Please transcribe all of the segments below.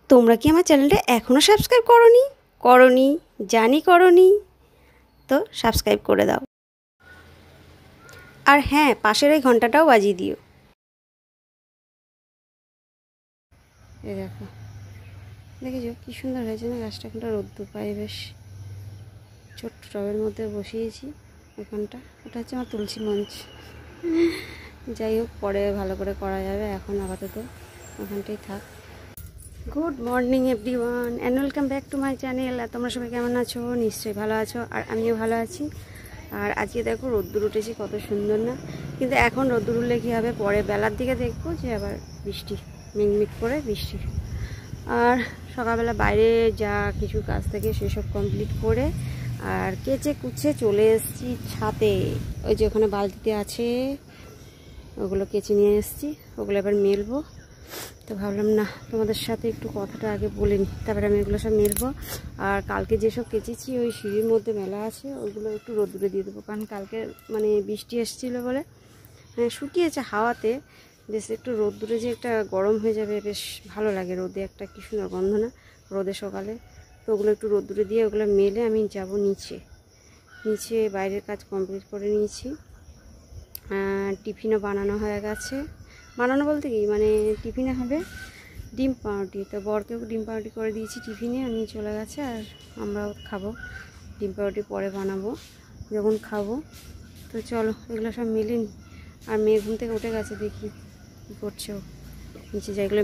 তোমরা কি আমার চ্যানেলটা এখনও সাবস্ক্রাইব করোনি? করোনি, জানি করোনি, তো সাবস্ক্রাইব করে দাও। আর হ্যাঁ, পাশের ওই ঘন্টাটাও বাজিয়ে দিও। এই দেখো, দেখেছো কি সুন্দর হয়েছে না গাছটা? এখানটা রোদ্দুর পায়ে বেশ। ছোট্ট টবের মধ্যে বসিয়েছি এখানটা। ওটা হচ্ছে আমার তুলসী মঞ্চ। যাই হোক, পরে ভালো করে করা যাবে, এখন আপাতত ওখানটাই থাক। Good morning everyone and welcome back to my channel. আর তোমরা সবাই কেমন আছো? নিশ্চয়ই ভালো আছো, আর আমিও ভালো আছি। আর আজকে দেখো রোদ্দুর উঠেছি, কত সুন্দর না? কিন্তু এখন রোদ্দুর উঠলে কী হবে, পরে বেলার দিকে দেখবো যে আবার বৃষ্টি, মিটমিট করে বৃষ্টি। আর সকালবেলা বাইরে যা কিছু কাজ থেকে সেসব কমপ্লিট করে আর কেচে কুচে চলে এসেছি ছাদে। ওই যে ওখানে বালতিতে আছে, ওগুলো কেচে নিয়ে এসেছি, ওগুলো এবার মেলবো। তো ভাবলাম না, তোমাদের সাথে একটু কথাটা আগে বলে নিই, তারপরে আমি এগুলো সব মেলবো। আর কালকে যেসব কেচেছি ওই সিঁড়ির মধ্যে মেলা আছে, ওইগুলো একটু রোদ্দুরে দিয়ে দেবো, কারণ কালকে মানে বৃষ্টি এসেছিলো বলে শুকিয়েছে হাওয়াতে। বেশ একটু রোদ্দুরে যে একটা গরম হয়ে যাবে, বেশ ভালো লাগে। রোদে একটা কি সুন্দর গন্ধ না রোদে সকালে? তো ওগুলো একটু রোদ্দুরে দিয়ে ওগুলো মেলে আমি যাব নিচে। বাইরের কাজ কমপ্লিট করে নিয়েছি। টিফিনও বানানো হয়ে গেছে। বানানো বলতে কি, মানে টিফিনে হবে ডিম পাউরুটি। তো বরকেও ডিম পাউরুটি করে দিয়েছি টিফিনে, আমি চলে গেছে। আর আমরাও খাবো ডিম পাউরুটি, পরে বানাবো যখন খাবো। তো চলো এগুলো সব মেলে নিই। আর মেয়ে ঘুম থেকে উঠে গেছে, দেখি কী করছে ও। নিচে যাইগুলো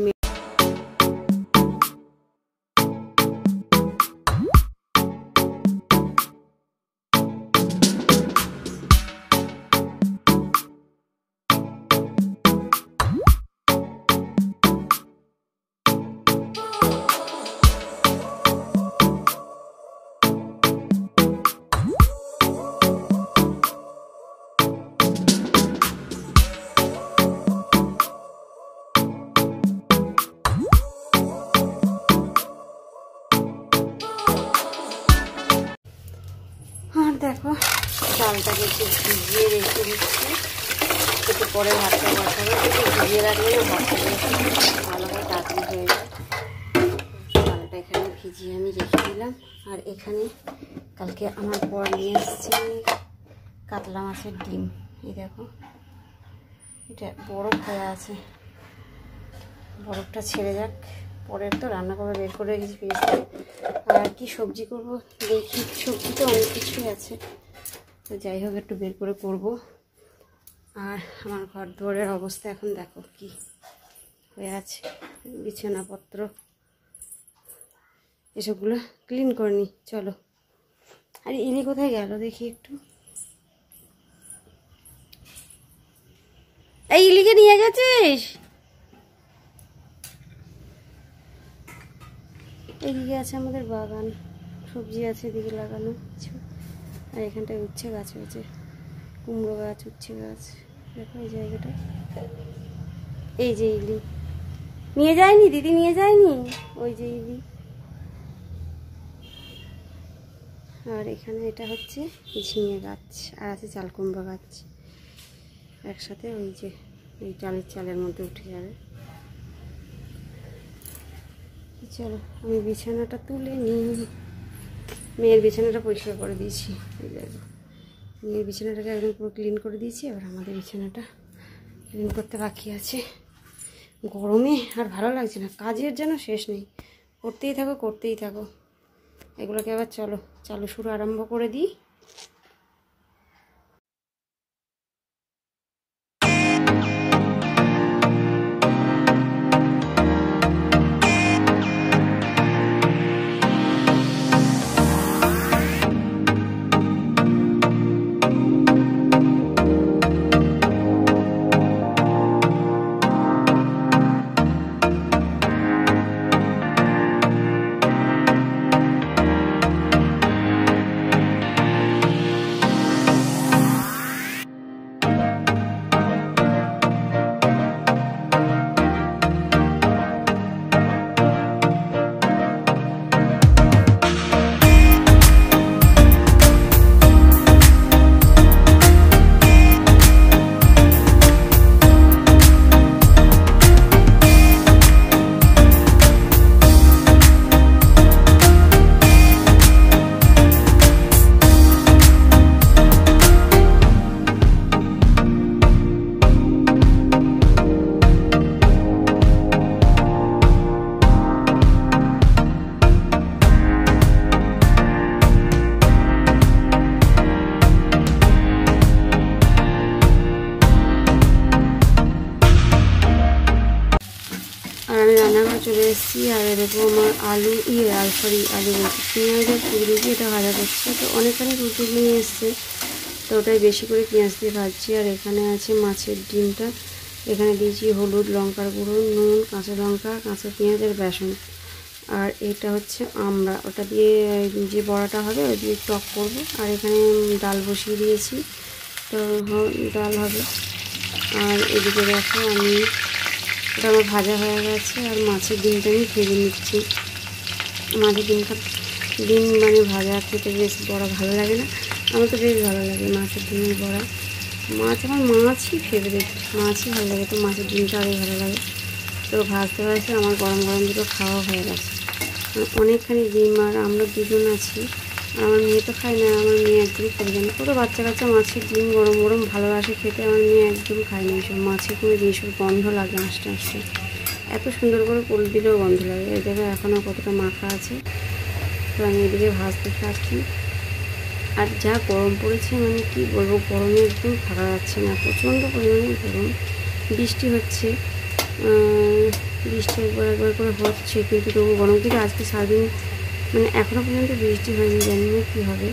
দেখো, চালটাকে একটু ভিজিয়ে রেখে দিচ্ছি, একটু পরে ভাতটা বসাবো। একটু ভিজিয়ে রাখলে ভাতটা ভালো করে তাড়াতাড়ি হয়ে যায়। চালটা এখানে ভিজিয়ে আমি রেখে দিলাম। আর এখানে কালকে আমার বর নিয়ে এসেছে কাতলা মাছের ডিম। এই দেখো, এটা বরফ হয়ে আছে, বরফটা ছেড়ে যাক, পরের তো রান্না করে বের করে রেখেছি ফ্রিজ থেকে। আর কি সবজি করব দেখি, সবজি তো অনেক কিছুই আছে, তো যাই হোক একটু বের করে করব। আর আমার ঘর দুয়ারের অবস্থা এখন দেখো কি হয়ে আছে, বিছানাপত্র এসবগুলো ক্লিন করে নিই। চলো। আর ইনি কোথায় গেল দেখি একটু। এই ইলিকে নিয়ে গেছিস? এদিকে আছে আমাদের বাগান, সবজি আছে এদিকে লাগানো কিছু। আর এখানটায় উচ্ছে গাছ হয়েছে, কুমড়ো গাছ, উচ্ছে গাছ। দেখো এই জায়গাটা, এই যে ইলি নিয়ে যায়নি, দিদি নিয়ে যায়নি, ওই যে ইলি। আর এখানে এটা হচ্ছে ঝিঙে গাছ, আর আছে চাল কুমড়ো গাছ একসাথে। ওই যে এই চালের মধ্যে উঠে যাবে। চলো আমি বিছানাটা তুলে নিই। মেয়ের বিছানাটা পরিষ্কার করে দিয়েছি, এই দেখো মেয়ের বিছানাটাকে একদম পুরো ক্লিন করে দিয়েছি। এবার আমাদের বিছানাটা ক্লিন করতে বাকি আছে। গরমে আর ভালো লাগছে না, কাজের যেন শেষ নেই, করতেই থাকো এগুলোকে। আবার চলো শুরু আরম্ভ করে দিই। চলে এসেছি। আর এরকম আমার আলু আলু বলছি, পেঁয়াজ আর কুদরুকি এটা ভাজা করছে। তো অনেকখানি কুদরুকি নিয়ে এসছে, তো ওটাই বেশি করে পেঁয়াজ দিয়ে ভাজছি। আর এখানে আছে মাছের ডিমটা, এখানে দিয়েছি হলুদ, লঙ্কার গুঁড়ো, নুন, কাঁচা লঙ্কা, কাঁচা পেঁয়াজ আর বেসন। আর এটা হচ্ছে আমরা ওটা দিয়ে যে বড়াটা হবে ওই দিয়ে টক করবো। আর এখানে ডাল বসিয়ে দিয়েছি, তো ডাল হবে। আর এদিকে দেখো আমি ওটা আমার ভাজা হয়ে গেছে। আর মাছের ডিমটা আমি ভেজে নিচ্ছি। মাছের ডিম মানে ভাজা খেতে বেশ বড়া ভালো লাগে না, আমার তো বেশ ভালো লাগে মাছের ডিমের বড়া। আমার মাছই ফেভারিট, মাছই ভালো লাগে, তো মাছের ডিমটা আরও ভালো লাগে। তো ভাজতে ভাজতে আমার গরম গরম দুটো খাওয়া হয়ে গেছে। অনেকখানি ডিম, আর আমরা দুজন আছি। আর আমার মেয়ে তো খায় না, আমার মেয়ে একদমই খেতে যায় না। কত বাচ্চা কাচ্চা মাছের ডিম গরম গরম ভালোবাসে খেতে, আমার মেয়ে একদম খায় না এইসব। মাছের কোনো জিনিসের গন্ধ লাগে আস্তে আস্তে, এত সুন্দর করে কোল দিলেও গন্ধ লাগে। এই জায়গায় এখনও কতটা মাখা আছে। তো আমি এদিকে ভাজতে থাকি। আর যা গরম পড়েছে মানে কি বলবো, গরমে একদম থাকা যাচ্ছে না, প্রচণ্ড পরিমাণে গরম। বৃষ্টি হচ্ছে, বৃষ্টি একবার করে হচ্ছে, কিন্তু তবু গরম। কিন্তু আজকে সারাদিন মানে এখনও পর্যন্ত বৃষ্টি হয়নি, জানি না কী হবে।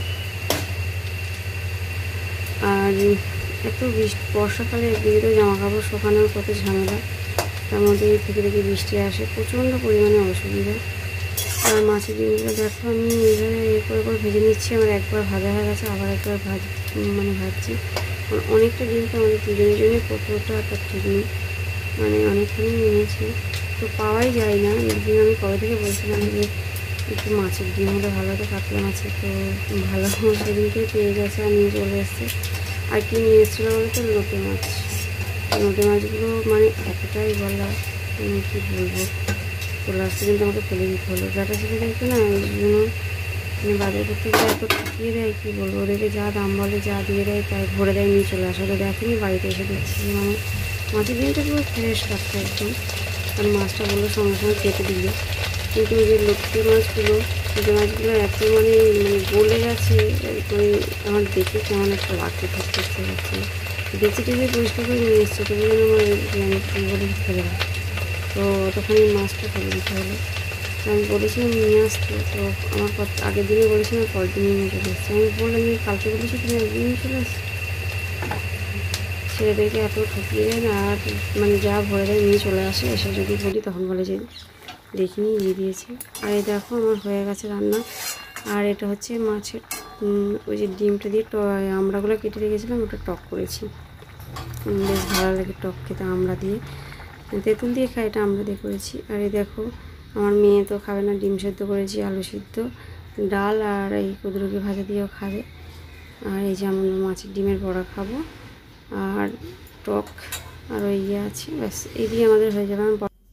আর এত বর্ষাকালে একদিকে তো জামা কাপড় শুকানোর কত ঝামেলা, তার মধ্যে থেকে বৃষ্টি আসে, প্রচণ্ড পরিমাণে অসুবিধা। আর মাছের ডিমগুলো দেখো আমি এইভাবে করে ভেজে নিচ্ছি। আমার একবার ভাজা হয়ে গেছে, আবার একবার ভাজছি। অনেকটা ডিম তো আমাদের দুজনের জন্য কতটা একটা ঠিক নেই, মানে অনেকখানি নিয়েছি, তো পাওয়াই যায় না। একদিন আমি কবে থেকে বলছিলাম যে একটু মাছের ডিম হলে ভালো হতো, কাতলা মাছের, তো ভালো সেদিনকে পেয়ে গেছে আর নিয়ে চলে এসছে। আর কি নিয়ে এসেছিলো বলতে লোটে মাছ। লোটে মাছগুলো মানে এতটাই বলা, কী বলবো, তো লাস্টে কিন্তু আমাকে ফেলে দিতে হলো। যাটা ছেলে দেখতো না, ওই জন্য বাজার করতে গিয়ে এত ঠকিয়ে দেয়, কী বলবো। ওদেরকে যা দাম বলে, যা দিয়ে দেয় তাই ভরে দেয়, নিয়ে চলে আসে। ওদের দেখেনি, বাড়িতে এসে দেখছি মানে মাছের ডিমটা পুরো ফ্রেশ কাটছে একদম। আর মাছটা বললো সঙ্গে সঙ্গে কেটে দিল, কিন্তু ওই যে লোটে মাছগুলো এত মানে গলে গেছে, মানে আমার দেখে কেমন একটা লাগতে থাকতে যাচ্ছে। বেঁচে টেচে পরিষ্কার করে নিয়ে এসছে, তবু যেন আমার বলে ফেলে দেয়। তো তখন এই মাছটা ফেলে দিতে হলো। তো আমি বলেছিলাম নিয়ে আসতে, তো আমার আগের দিনে বলেছিলাম পরের দিনই নিয়ে চলে এসছে। আমি বললাম যে কালকে বলেছি তুমি একদিন নিয়ে চলে এসছো। ছেলেদেরকে এত ঠকিয়ে দেয় না, আর মানে যা ভরে দেয় নিয়ে চলে আসে। এসে যদি বলি তখন বলে যে দেখিনি, দিয়ে দিয়েছি। আর এই দেখো আমার হয়ে গেছে রান্না। আর এটা হচ্ছে মাছের ওই যে ডিমটা দিয়ে আমড়াগুলো কেটে রেখেছিলাম, ওটা টক করেছি। বেশ ভালো লাগে টক খেতে, আমড়া দিয়ে, তেঁতুল দিয়ে খাই, এটা আমরা দিয়ে করেছি। আর এই দেখো আমার মেয়ে তো খাবে না, ডিম সেদ্ধ করেছি, আলু সিদ্ধ, ডাল আর এই কুদরুকি ভাজা দিয়েও খাবে। আর এই যে আমরা মাছের ডিমের বড়া খাবো, আর টক আর ওই আছে, ব্যাস এই দিয়ে আমাদের হয়ে যাবে।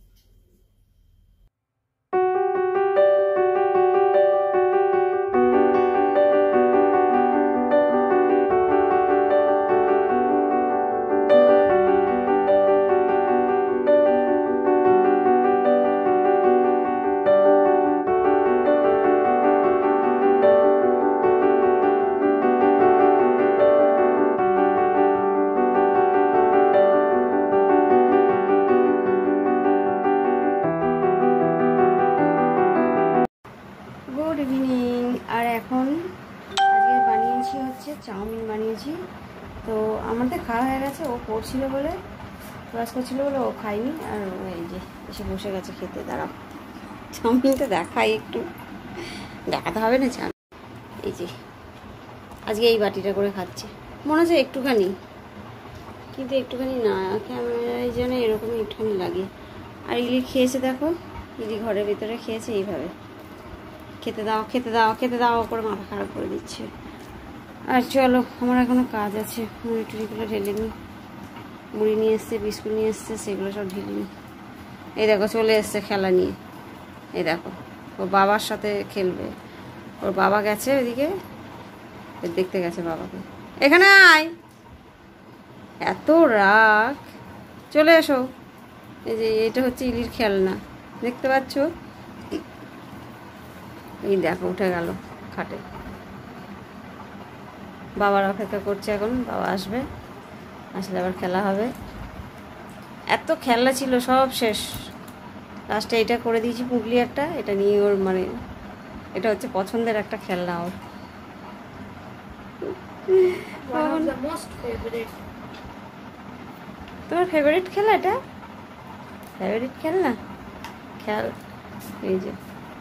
Good evening. আর এখন আজকে বানিয়েছি হচ্ছে চাউমিন বানিয়েছি। তো আমাদের খাওয়া হয়ে গেছে, ও করছিল বলে, ক্লাস করছিল বলে ও খায়নি। আর এই যে এসে বসে গেছে খেতে। দাঁড়াও চাউমিনটা দেখাই, একটু দেখাতে হবে না চাউমিন। এই যে আজকে এই বাটিটা করে খাচ্ছে, মনে হচ্ছে একটুখানি, কিন্তু একটুখানি না, ক্যামেরায় যেন এরকমই একটুখানি লাগে। আর ইলি খেয়েছে দেখো, ইলি ঘরের ভিতরে খেয়েছে এইভাবে, খেতে দাও খেতে দাও খেতে দাও করে মাথা খারাপ করে দিচ্ছে। আর চলো আমার এখনও কাজ আছে, মুড়ি টুড়িগুলো ঢেলে নিই। মুড়ি নিয়ে এসছে, বিস্কুট নিয়ে এসছে, সেগুলো সব ঢেলে নিই। এই দেখো চলে এসছে খেলা নিয়ে, এই দেখো ও বাবার সাথে খেলবে। ওর বাবা গেছে ওইদিকে, দেখতে গেছে বাবাকে। এখানে আয়, এত রাগ, চলে এসো। এই যে এটা হচ্ছে ইলির খেলনা, দেখতে পাচ্ছ? এই দেখো উঠে গেল খাটে, বাবার অপেক্ষা করছে, এখন বাবা আসবে, আসলে আবার খেলা হবে। এত খেলা ছিল সব শেষ, লাস্টে এটা করে দিয়েছি পুগলি একটা, এটা নিয়ে ওর মানে এটা হচ্ছে পছন্দের একটা খেলনা ওর। তোমার ফেভারিট খেলা এটা? ফেভারিট খেলনা খেল। এই যে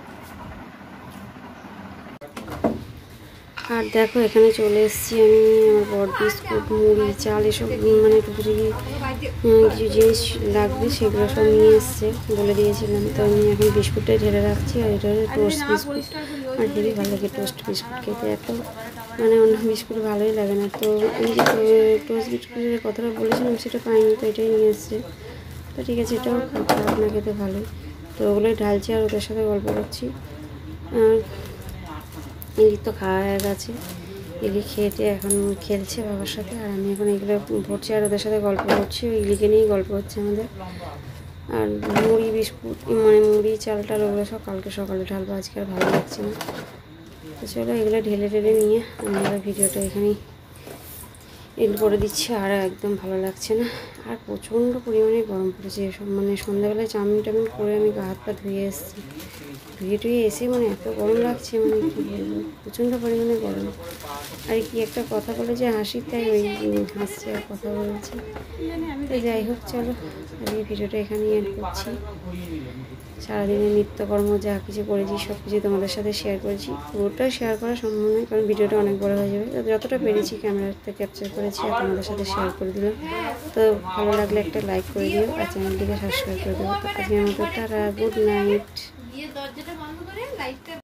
আর দেখো এখানে চলে এসেছি আমি। আমার বড় বিস্কুট, মুড়ি, চাল এসব মানে টুকটুকি কিছু জিনিস লাগবে সেগুলো সব নিয়ে এসছে, বলে দিয়েছিলাম। তো আমি এখন বিস্কুটটাই ঢেলে রাখছি। আর এটা টোস্ট বিস্কুট, আমার হেবি ভালো লাগে টোস্ট বিস্কুট খেতে। এত মানে অন্য বিস্কুট ভালোই লাগে না। তো আমি যে টোস্ট বিস্কুটের কথাটা বলেছিলাম সেটা পাইনি, তো এটাই নিয়ে এসছে। তো ঠিক আছে, এটাও খারাপ না, খেতে ভালোই। তো ওগুলোই ঢালছি আর ওদের সাথে গল্প করছি। ইলির তো খাওয়া হয়ে গেছে, ইলি খেতে এখন খেলছে বাবার সাথে, আর আমি এখন এগুলো ভরছি আর ওদের সাথে গল্প করছি। ওই ইলিকে নিয়েই গল্প হচ্ছে আমাদের। আর মুড়ি বিস্কুট মানে মুড়ি চাল টাল ওগুলো সব কালকে সকালে ঢালবো, আজকে আর ভালো লাগছে না। তো চলো এগুলো ঢেলে ঢেলে নিয়ে আমি আবার ভিডিওটা এখানেই এন্ড করে দিচ্ছি। আর একদম ভালো লাগছে না, আর প্রচণ্ড পরিমাণে গরম পড়েছে। এসব মানে সন্ধ্যাবেলায় চাউমিন টাউমিন করে আমি গা হাত পা ধুয়ে এসেছি, ধুয়ে টুয়ে এসে মানে এত গরম লাগছে, মানে কী বলবো, প্রচণ্ড পরিমাণে গরম। আর কি একটা কথা বলে যে হাসি, তাই ওই হাসছে আর কথা বলছি। তো যাই হোক, চলো আজকে ভিডিওটা এখানেই এন্ড করছি। সারাদিনের নিত্যকর্ম যা কিছু করেছি সব কিছু তোমাদের সাথে শেয়ার করেছি। পুরোটা শেয়ার করা সম্ভব নয়, কারণ ভিডিওটা অনেক বড় হয়ে যাবে। যতটা পেরেছি ক্যামেরাতে ক্যাপচার করেছি আর তোমাদের সাথে শেয়ার করে দিলাম। তো ভালো লাগলে একটা লাইক করে দিও আর চ্যানেলটিকে সাবস্ক্রাইব করে দেবো। তো আজকের মতো টাটা, গুড নাইট।